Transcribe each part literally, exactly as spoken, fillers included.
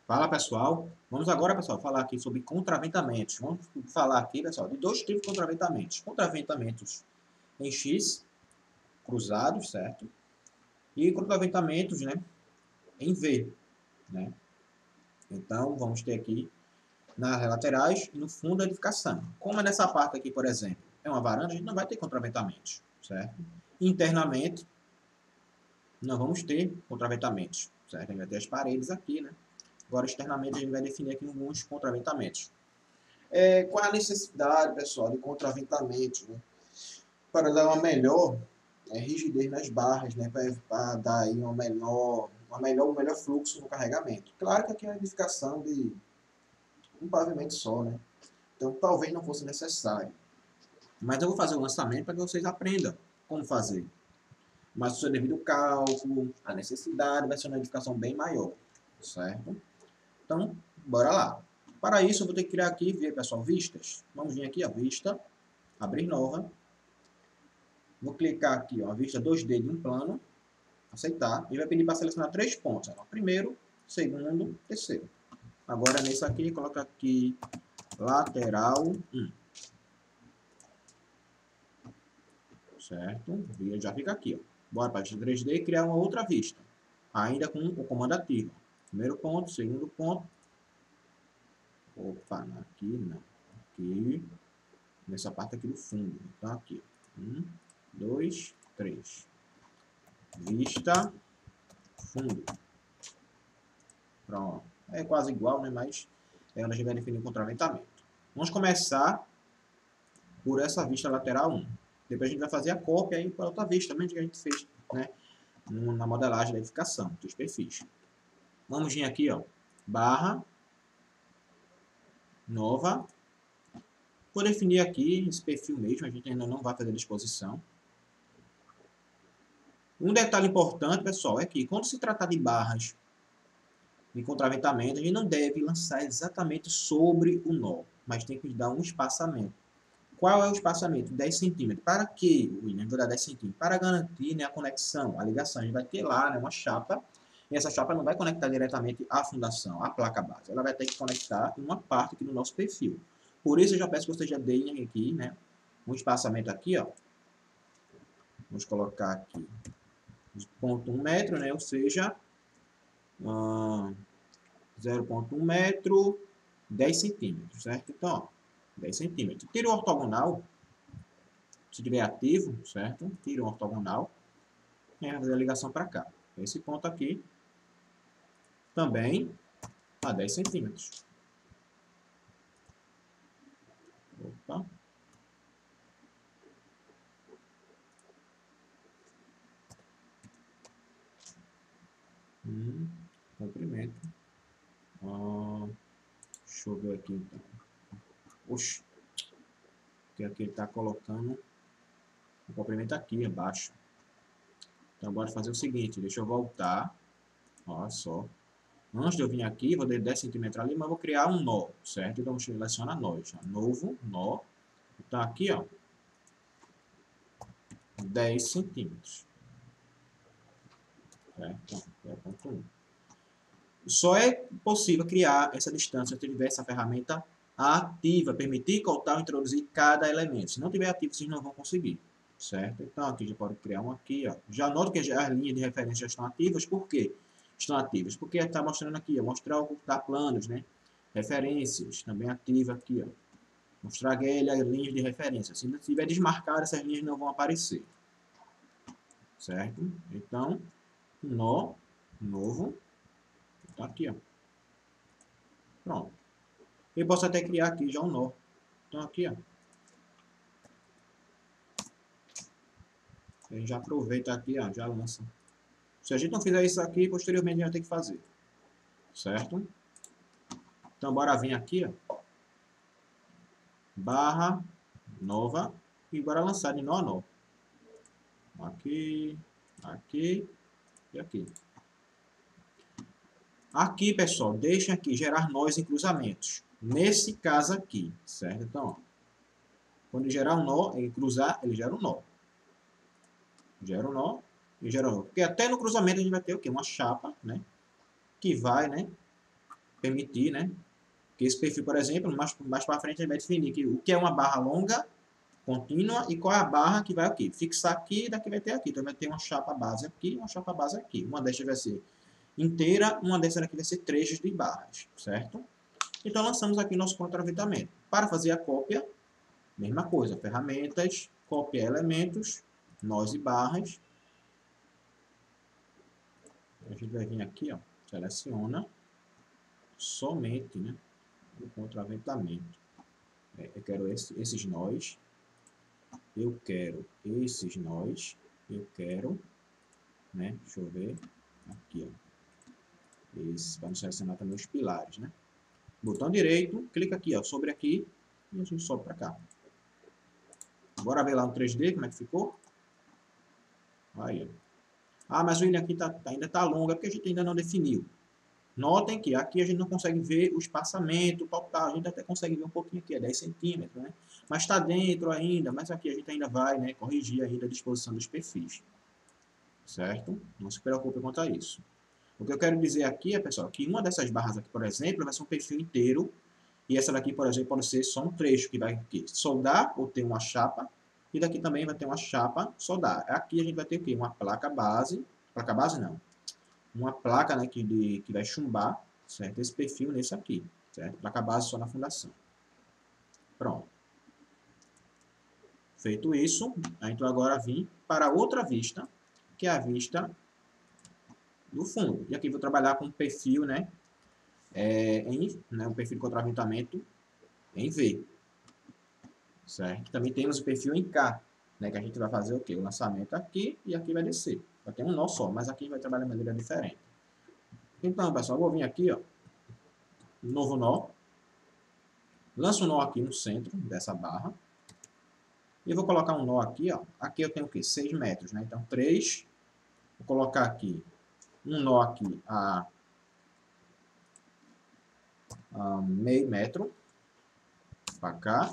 Fala pessoal, vamos agora pessoal falar aqui sobre contraventamentos. Vamos falar aqui pessoal de dois tipos de contraventamentos. Contraventamentos em X, cruzados, certo? E contraventamentos, né, em V, né? Então vamos ter aqui nas laterais e no fundo da edificação. Como é nessa parte aqui, por exemplo, é uma varanda, a gente não vai ter contraventamentos, certo? Internamente, não vamos ter contraventamentos, certo? A gente vai ter as paredes aqui, né? Agora, externamente, a gente vai definir aqui alguns contraventamentos. É, qual é a necessidade, pessoal, de contraventamentos, né? Para dar uma melhor é, rigidez nas barras, né? Para dar aí uma melhor, uma melhor, um melhor fluxo no carregamento. Claro que aqui é uma edificação de um pavimento só, né? Então, talvez não fosse necessário. Mas eu vou fazer o lançamento para que vocês aprendam como fazer. Mas o seu devido cálculo, a necessidade, vai ser uma edificação bem maior, certo? Então, bora lá. Para isso, eu vou ter que criar aqui, ver, pessoal, vistas. Vamos vir aqui, a vista, abrir nova. Vou clicar aqui, ó, a vista dois D de um plano, aceitar. E vai pedir para selecionar três pontos. Ó, primeiro, segundo, terceiro. Agora, nesse aqui, coloca aqui lateral um. Certo? E já fica aqui, ó. Bora para a vista três D e criar uma outra vista. Ainda com o comando ativo. Primeiro ponto, segundo ponto. Opa, aqui não. Aqui. Nessa parte aqui do fundo. Então, aqui. Um, dois, três. Vista, fundo. Pronto. É quase igual, né? Mas é onde a gente vai definir o contraventamento. Vamos começar por essa vista lateral um. Depois a gente vai fazer a cópia aí para outra vista, também que a gente fez, né? Na modelagem da edificação, dos perfis. Vamos vir aqui, ó. Barra. Nova. Vou definir aqui esse perfil mesmo, a gente ainda não vai fazer a disposição. Um detalhe importante, pessoal, é que quando se tratar de barras de contraventamento, a gente não deve lançar exatamente sobre o nó, mas tem que dar um espaçamento. Qual é o espaçamento? dez centímetros. Para que, William, vou dar dez centímetros? Para garantir, né, a conexão, a ligação. A gente vai ter lá, né, uma chapa, e essa chapa não vai conectar diretamente à fundação, à placa base. Ela vai ter que conectar em uma parte aqui do nosso perfil. Por isso, eu já peço que vocês já deem aqui, né, um espaçamento aqui, ó. Vamos colocar aqui zero ponto um metro, né, ou seja, hum, zero ponto um metro, dez centímetros, certo? Então, ó, dez centímetros. Tira o ortogonal, se tiver ativo, certo? Tira o ortogonal e vai fazer a ligação para cá. Esse ponto aqui também a dez centímetros. Opa. Hum, comprimento. Ah, deixa eu ver aqui então. Oxi. Porque aqui ele está colocando o comprimento aqui embaixo. Então, bora fazer o seguinte. Deixa eu voltar. Olha só. Antes de eu vir aqui, vou dar dez centímetros ali, mas vou criar um nó, certo? Então, seleciona nó. Já. Novo, nó. Então, aqui, ó. dez centímetros. Certo? Então, zero ponto um. Só é possível criar essa distância se tiver essa ferramenta ativa, permitir, cortar ou introduzir cada elemento. Se não tiver ativo, vocês não vão conseguir, certo? Então, aqui já pode criar um aqui, ó. Já noto que as linhas de referência já estão ativas. Por quê? Estão ativas porque está mostrando aqui, ó, mostrar o dar planos, né? Referências, também ativa aqui, ó. Mostrar as linhas de referência. Se não tiver desmarcado, essas linhas não vão aparecer, certo? Então, nó, novo. Tá aqui, ó. Pronto. Eu posso até criar aqui já um nó. Então, aqui, ó. A gente já aproveita aqui, ó, já lança. Se a gente não fizer isso aqui, posteriormente a gente vai ter que fazer. Certo? Então, bora vir aqui, ó. Barra, nova. E bora lançar de nó a nó. Aqui, aqui e aqui. Aqui, pessoal, deixem aqui gerar nós em cruzamentos. Nesse caso aqui, certo? Então, ó, quando gerar um nó, ele cruzar, ele gera um nó. Gera um nó e gera um nó. Porque até no cruzamento a gente vai ter o quê? Uma chapa, né? Que vai, né? permitir, né? Que esse perfil, por exemplo, mais, mais para frente a gente vai definir que, o que é uma barra longa, contínua, e qual é a barra que vai aqui. Fixar aqui e daqui vai ter aqui. Então vai ter uma chapa base aqui e uma chapa base aqui. Uma destas vai ser inteira, uma dessas aqui vai ser trechos de barras, certo? Então lançamos aqui nosso contra-ventamento. Para fazer a cópia, mesma coisa, ferramentas, copiar elementos, nós e barras. A gente vai vir aqui, ó, seleciona somente, né, o contraventamento. É, eu quero esse, esses nós, eu quero esses nós, eu quero, né, deixa eu ver, aqui, ó, esse, para não selecionar também os pilares, né. Botão direito, clica aqui, ó, sobre aqui, e a gente sobe para cá. Bora ver lá no três D como é que ficou. Aí, ó. Ah, mas o William aqui tá, ainda está longo, é porque a gente ainda não definiu. Notem que aqui a gente não consegue ver o espaçamento total, a gente até consegue ver um pouquinho aqui, é dez centímetros, né? Mas está dentro ainda, mas aqui a gente ainda vai, né, corrigir ainda a disposição dos perfis. Certo? Não se preocupe quanto a isso. O que eu quero dizer aqui é, pessoal, que uma dessas barras aqui, por exemplo, vai ser um perfil inteiro, e essa daqui, por exemplo, pode ser só um trecho que vai aqui soldar ou ter uma chapa, e daqui também vai ter uma chapa soldar. Aqui a gente vai ter o quê? Uma placa base, placa base não, uma placa, né, que, de, que vai chumbar, certo? Esse perfil nesse aqui, certo? Placa base só na fundação. Pronto. Feito isso, a gente vai agora vir para outra vista, que é a vista do fundo. E aqui vou trabalhar com perfil, né, é, em, né, um perfil de contraventamento em V. Certo? Também temos o perfil em K, né, que a gente vai fazer o quê? O lançamento aqui e aqui vai descer. Vai ter um nó só, mas aqui vai trabalhar de maneira diferente. Então, pessoal, eu vou vir aqui, ó, um novo nó. Lanço um nó aqui no centro dessa barra. E vou colocar um nó aqui, ó. Aqui eu tenho o quê? seis metros, né? Então, três. Vou colocar aqui um nó aqui a, a meio metro. Para cá.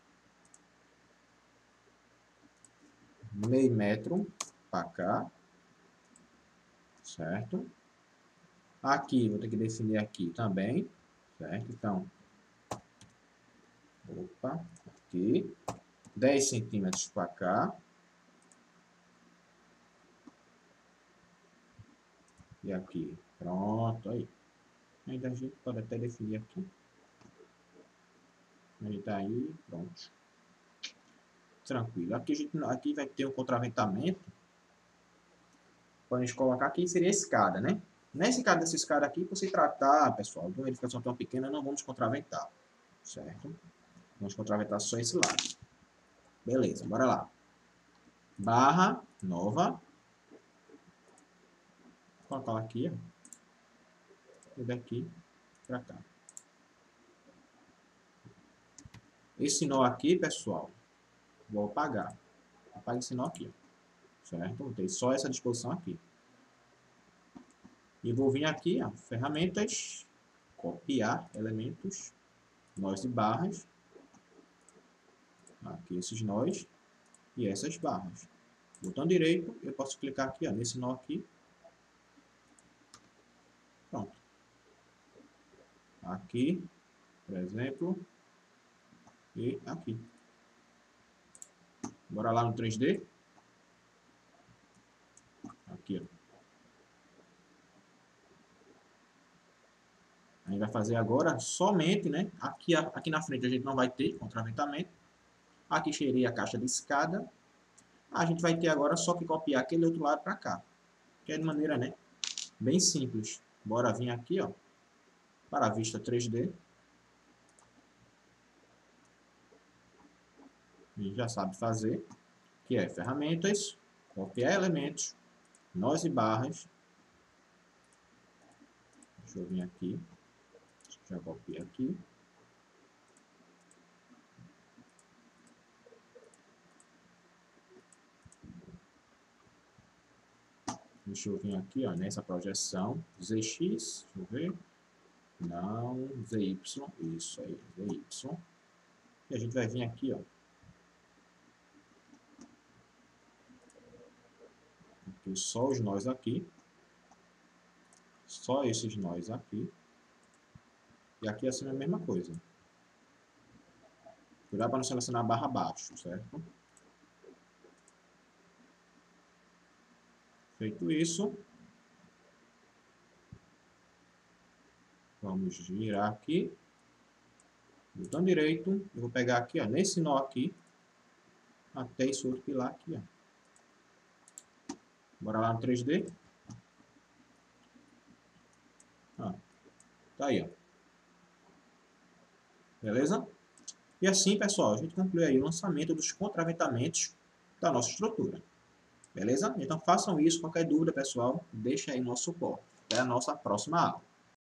Meio metro para cá. Certo? Aqui, vou ter que definir aqui também. Certo? Então, opa, aqui. dez centímetros para cá. E aqui. Pronto, aí. Ainda a gente pode até definir aqui. Aí tá aí, pronto. Tranquilo. Aqui, a gente, aqui vai ter um contraventamento. Para a gente colocar aqui seria a escada, né? Nesse caso dessa escada aqui, por se tratar, pessoal, de uma edificação tão pequena, não vamos contraventar. Certo? Vamos contraventar só esse lado. Beleza, bora lá. Barra nova. Vou colocar aqui, ó. E daqui para cá. Esse nó aqui, pessoal, vou apagar. Apaga esse nó aqui, ó. Certo? Vou ter só essa disposição aqui. E vou vir aqui, ó, ferramentas, copiar elementos, nós e barras. Aqui esses nós e essas barras. Botão direito, eu posso clicar aqui, ó, nesse nó aqui. Pronto. Aqui, por exemplo, e aqui. Bora lá no três D. Aqui, ó. A gente vai fazer agora somente, né? Aqui, aqui na frente a gente não vai ter contraventamento. Aqui seria a caixa de escada. A gente vai ter agora só que copiar aquele outro lado para cá. Que é de maneira, né, bem simples. Bora vir aqui, ó, para a vista três D. A gente já sabe fazer, que é ferramentas, copiar elementos, nós e barras. Deixa eu vir aqui. Já copiei aqui. Deixa eu vir aqui, ó, nessa projeção. Z X, deixa eu ver. Não, Z Y, isso aí, Z Y. E a gente vai vir aqui, ó. Aqui, só os nós aqui. Só esses nós aqui. E aqui acima é a mesma coisa. Cuidado para não selecionar a barra abaixo, certo? Feito isso, vamos girar aqui. Botão direito, eu vou pegar aqui, ó, nesse nó aqui, até esse outro pilar aqui, ó. Bora lá no três D. Ah, tá aí, ó. Beleza? E assim, pessoal, a gente conclui aí o lançamento dos contraventamentos da nossa estrutura. Beleza? Então façam isso. Qualquer dúvida, pessoal, deixa aí no nosso suporte. Até a nossa próxima aula.